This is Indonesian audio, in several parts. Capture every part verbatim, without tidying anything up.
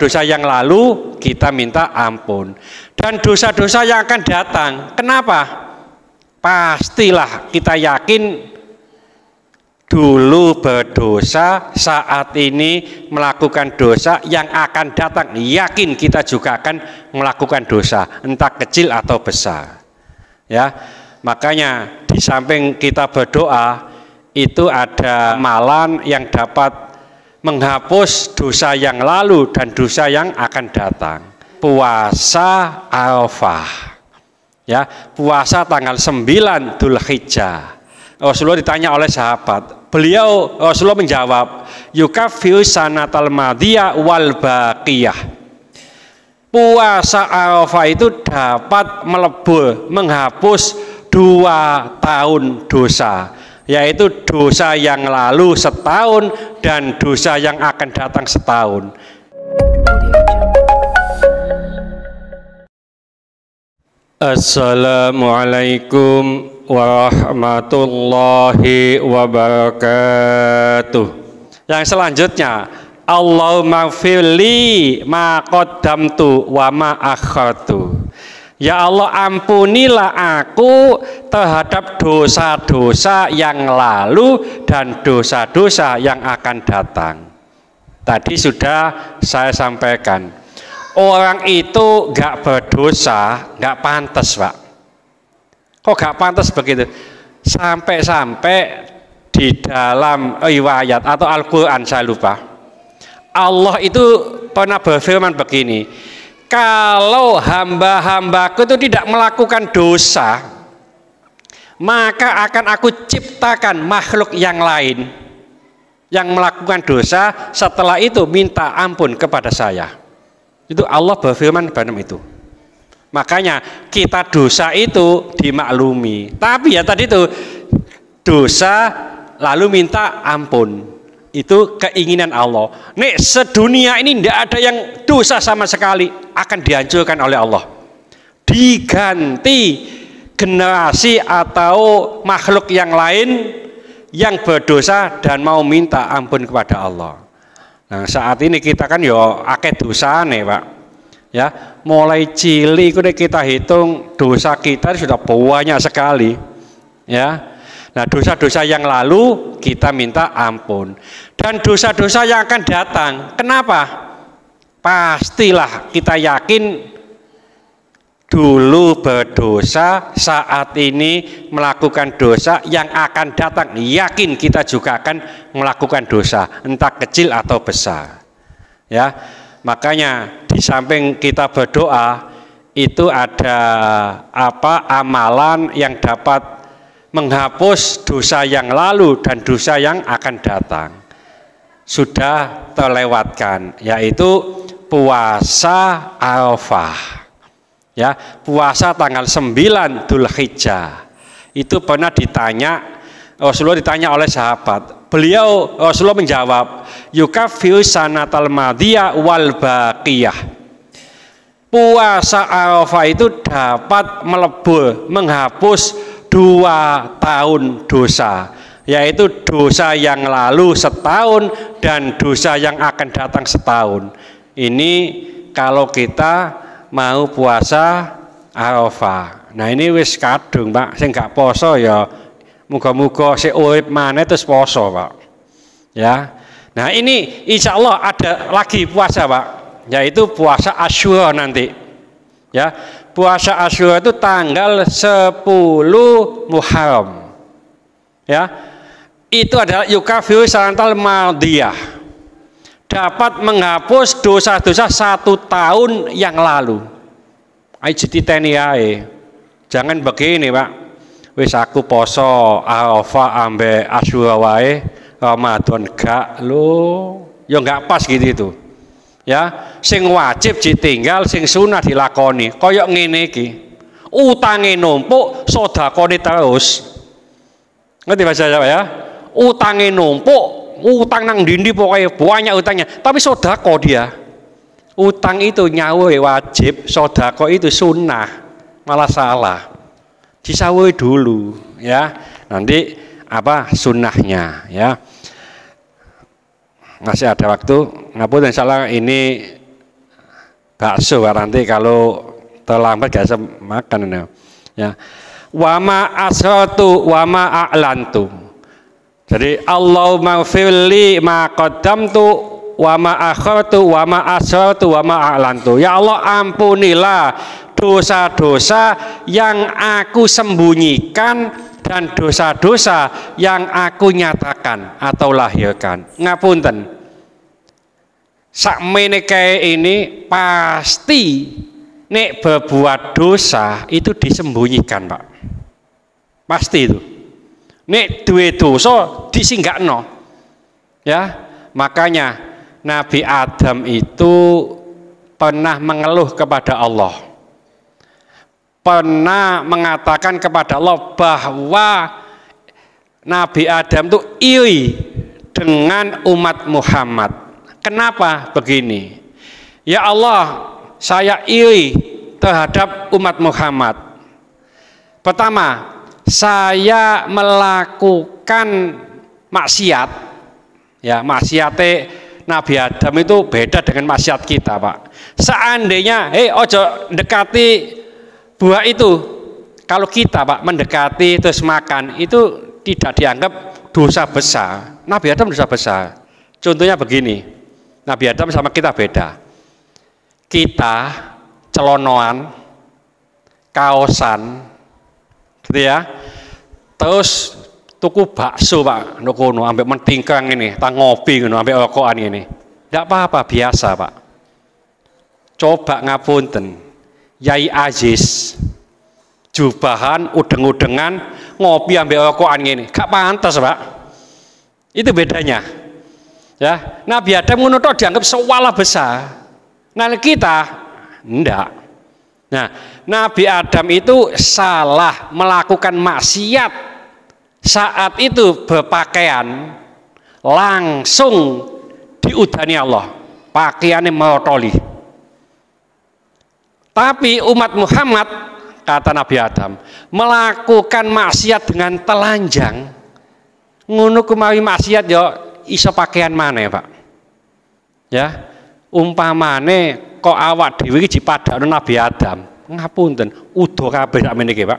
dosa yang lalu kita minta ampun. Dan dosa-dosa yang akan datang, kenapa? Pastilah kita yakin dulu berdosa, saat ini melakukan dosa, yang akan datang yakin kita juga akan melakukan dosa, entah kecil atau besar. Ya, makanya di samping kita berdoa itu ada amalan yang dapat menghapus dosa yang lalu dan dosa yang akan datang. Puasa Arafah, ya, puasa tanggal sembilan Dzulhijjah. Rasulullah ditanya oleh sahabat, beliau Rasulullah menjawab, yukaffiru sanatal madiyah wal baqiyah. Puasa Arafah itu dapat melebur, menghapus dua tahun dosa, yaitu dosa yang lalu setahun dan dosa yang akan datang setahun. Assalamualaikum warahmatullahi wabarakatuh. Yang selanjutnya, Allahumma firli ma qaddamtu wa ma akhartu. Ya Allah, ampunilah aku terhadap dosa-dosa yang lalu dan dosa-dosa yang akan datang. Tadi sudah saya sampaikan, orang itu gak berdosa, gak pantas, Pak. Kok gak pantas begitu? Sampai-sampai di dalam riwayat atau Al-Quran, saya lupa, Allah itu pernah berfirman begini, kalau hamba-hambaku itu tidak melakukan dosa, maka akan aku ciptakan makhluk yang lain yang melakukan dosa, setelah itu minta ampun kepada saya. Itu Allah berfirman benar itu. Makanya kita dosa itu dimaklumi, tapi ya tadi itu dosa lalu minta ampun. Itu keinginan Allah. Nek sedunia ini tidak ada yang dosa sama sekali, akan dihancurkan oleh Allah. Diganti generasi atau makhluk yang lain yang berdosa dan mau minta ampun kepada Allah. Nah, saat ini kita kan yo akeh dosane, Pak. Ya, mulai cilik kita hitung dosa kita sudah banyak sekali. Ya. Nah, dosa-dosa yang lalu kita minta ampun. Dan dosa-dosa yang akan datang, kenapa? Pastilah kita yakin dulu berdosa, saat ini melakukan dosa, yang akan datang yakin kita juga akan melakukan dosa, entah kecil atau besar. Ya, makanya di samping kita berdoa itu ada apa amalan yang dapat menghapus dosa yang lalu dan dosa yang akan datang, sudah terlewatkan, yaitu puasa Arafah. Ya, puasa tanggal sembilan Dzulhijjah. Itu pernah ditanya, Rasulullah ditanya oleh sahabat, beliau Rasulullah menjawab, yukaffiru sanatal madiyah wal baqiyah. Puasa Arafah itu dapat melebur, menghapus dua tahun dosa, yaitu dosa yang lalu setahun dan dosa yang akan datang setahun. Ini kalau kita mau puasa Arafah. Nah, ini wis kadung, Pak, sing gak poso ya muga-muga sik urip maneh terus poso, Pak. Ya. Nah, ini insya Allah ada lagi puasa, Pak, yaitu puasa Asyura nanti. Ya. Puasa Asyura itu tanggal sepuluh Muharram. Ya. Itu adalah yukaffiru sanatal madiyah. Dapat menghapus dosa-dosa satu tahun yang lalu. Ayo dititeni ae. Jangan begini, Pak. Wis aku poso Arafah ambe Asyura wae, Ramadan gak lho. Ya enggak pas gitu itu. Ya, sing wajib ditinggal, sing sunah dilakoni. Koyok ngene iki, utange numpuk, sedekahane terus. Ngerti bahasa Jawa ya? Utange numpuk, utang nang ndi pokoknya banyak utangnya, tapi sedekah dia. Utang itu nyawa wajib, sedekah itu sunnah, malah salah. Disawuhi dulu, ya. Nanti apa sunnahnya, ya. Masih ada waktu. Ngapunten salah ini bakso nanti kalau terlambat gak bisa makan ya. Wama asratu wama a'lantu. Jadi Allahumma firli ma qaddamtu wama akhartu wama asratu wama a'lantu. Ya Allah, ampunilah dosa-dosa yang aku sembunyikan dan dosa-dosa yang aku nyatakan atau lahirkan. Ngapunten, sakmene kayak ini pasti nek berbuat dosa itu disembunyikan, Pak. Pasti itu. Nek duwe dosa disinggakno. Ya, makanya Nabi Adam itu pernah mengeluh kepada Allah. Pernah mengatakan kepada Allah bahwa Nabi Adam itu iri dengan umat Muhammad. Kenapa begini? Ya Allah, saya iri terhadap umat Muhammad. Pertama, saya melakukan maksiat. Ya, maksiate Nabi Adam itu beda dengan maksiat kita, Pak. Seandainya, hei ojo dekati buah itu, kalau kita Pak mendekati terus makan itu tidak dianggap dosa besar. Nabi Adam dosa besar. Contohnya begini, Nabi Adam sama kita beda. Kita celonoan, kaosan, gitu ya. Terus tuku bakso Pak, nukono ambek mentingkang ini, tang ngopi ngono ambek rokokan ini. Tidak apa-apa, biasa Pak. Coba ngapunten. Yai Aziz jubahan udeng-udengan ngopi ambil rokokan ini gak pantas Pak, itu bedanya ya. Nabi Adam ngono tok dianggap sewala besar, nah kita enggak. Nah, Nabi Adam itu salah melakukan maksiat saat itu berpakaian langsung diudani Allah, pakaiannya merotoli. Tapi umat Muhammad, kata Nabi Adam, melakukan maksiat dengan telanjang. Ngono kumawi maksiat yo iso pakaian mana ya Pak? Ya, umpamane kok awak dhewe iki dipadakno Nabi Adam. Ngapunten, udo kabeh sakmene iki Pak.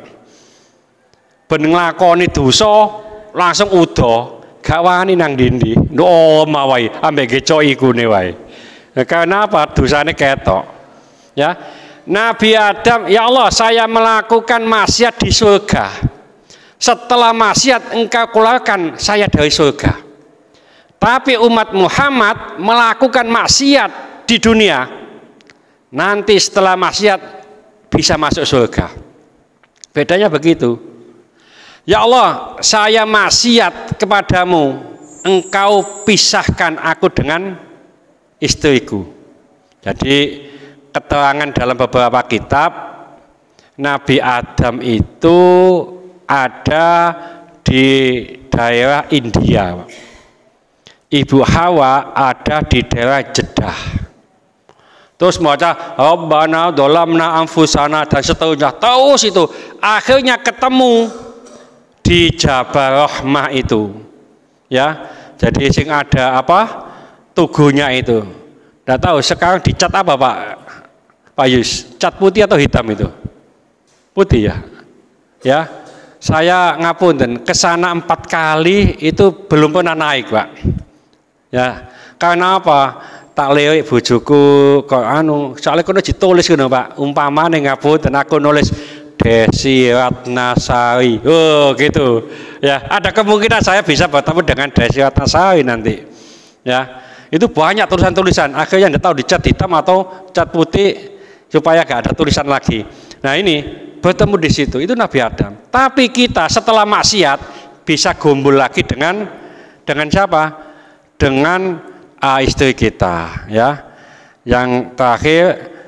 Ben nglakoni dosa langsung udo, gak wani nang ndi-ndi. Nduk omah wae, ambek gecok ikune wae. Kenapa? Dosane ketok. Ya. Nabi Adam, ya Allah, saya melakukan maksiat di surga. Setelah maksiat engkau keluarkan saya dari surga. Tapi umat Muhammad melakukan maksiat di dunia, nanti setelah maksiat bisa masuk surga. Bedanya begitu. Ya Allah, saya maksiat kepadamu, engkau pisahkan aku dengan istriku. Jadi keterangan dalam beberapa kitab, Nabi Adam itu ada di daerah India, Ibu Hawa ada di daerah Jeddah. Terus maca Rabbana dzalamna anfusana dan seterusnya. Terus itu akhirnya ketemu di Jabal Rahmah itu. Ya, jadi sing ada apa? Tugunya itu. Nggak tahu sekarang dicat apa Pak? Pak Yus, cat putih atau hitam itu? Putih ya. Ya, saya ngapunten kesana empat kali itu belum pernah naik Pak. Ya, karena apa? Tak lewek bojoku kok anu, soalnya kono ditulis ngono Pak. Umpamane ngapunten aku nulis Desi Ratnasari. Oh, gitu. Ya, ada kemungkinan saya bisa bertemu dengan Desi Ratnasari nanti. Ya. Itu banyak tulisan-tulisan, akhirnya tidak tahu dicat hitam atau cat putih supaya gak ada tulisan lagi. Nah ini bertemu di situ, itu Nabi Adam. Tapi kita setelah maksiat bisa gombol lagi dengan dengan siapa? Dengan uh, istri kita, ya. Yang terakhir,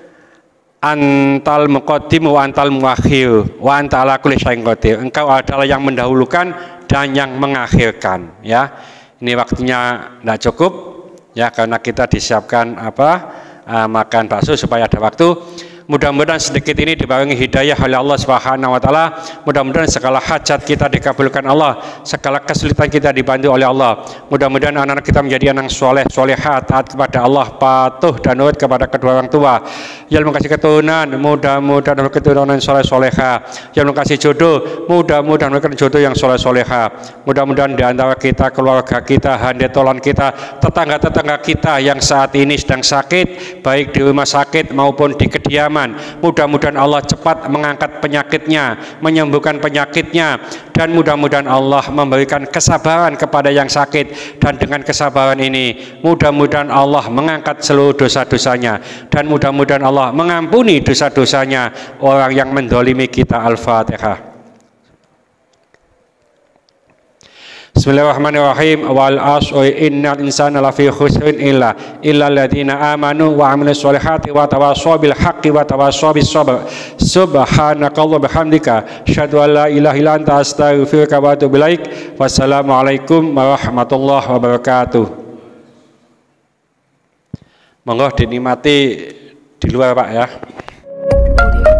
antal muqaddim wa antal muakhir wa anta ala kulli syai'in qadir. Engkau adalah yang mendahulukan dan yang mengakhirkan, ya. Ini waktunya tidak cukup. Ya, karena kita disiapkan apa uh, makan bakso supaya ada waktu. Mudah-mudahan sedikit ini dibarengi hidayah oleh Allah Subhanahu wa taala. Mudah-mudahan segala hajat kita dikabulkan Allah, segala kesulitan kita dibantu oleh Allah. Mudah-mudahan anak-anak kita menjadi anak soleh, solehat, taat kepada Allah, patuh dan nurut kepada kedua orang tua. Yang mengasih keturunan, mudah-mudahan keturunan soleh soleha. Yang mengasih jodoh, mudah-mudahan memberikan jodoh yang soleh soleha. Mudah-mudahan di antara kita, keluarga kita, handetolan kita, tetangga-tetangga kita yang saat ini sedang sakit, baik di rumah sakit maupun di kediaman, mudah-mudahan Allah cepat mengangkat penyakitnya, menyembuhkan penyakitnya, dan mudah-mudahan Allah memberikan kesabaran kepada yang sakit, dan dengan kesabaran ini mudah-mudahan Allah mengangkat seluruh dosa-dosanya, dan mudah-mudahan Allah mengampuni dosa-dosanya orang yang mendolimi kita. Al-Fatihah. Bismillahirrahmanirrahim. Wal asri innal insana lafi khusrin illa illa alladziina aamanu wa 'amilus sholihati wa tawassaw bil haqqi wa tawassaw bis sabr. Subhanakallahumma bihamdika asyhadu an la ilaha illa anta astaghfiruka wa atubu ilaik. Wassalamualaikum warahmatullahi wabarakatuh. Monggo dinikmati di luar Pak ya.